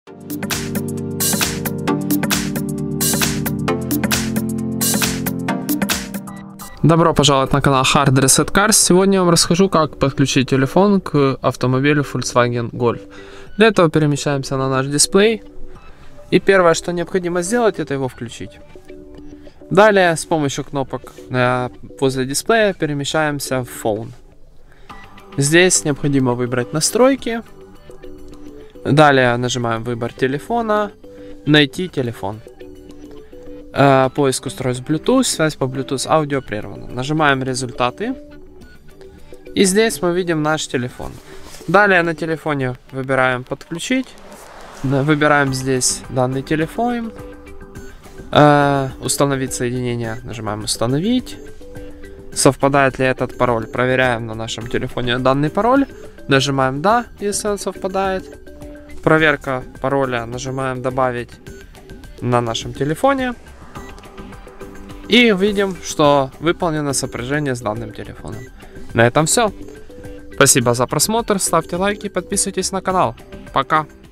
Добро пожаловать на канал Hard Reset Cars. Сегодня я вам расскажу, как подключить телефон к автомобилю Volkswagen Golf. Для этого перемещаемся на наш дисплей. И первое, что необходимо сделать, это его включить. Далее с помощью кнопок возле дисплея перемещаемся в Phone. Здесь необходимо выбрать настройки. Далее нажимаем выбор телефона, найти телефон. Поиск устройств Bluetooth, связь по Bluetooth аудио прервана. Нажимаем результаты. И здесь мы видим наш телефон. Далее на телефоне выбираем подключить. Выбираем здесь данный телефон. Установить соединение. Нажимаем установить. Совпадает ли этот пароль? Проверяем на нашем телефоне данный пароль. Нажимаем да, если он совпадает. Проверка пароля. Нажимаем добавить на нашем телефоне. И видим, что выполнено сопряжение с данным телефоном. На этом все. Спасибо за просмотр, ставьте лайки, подписывайтесь на канал. Пока.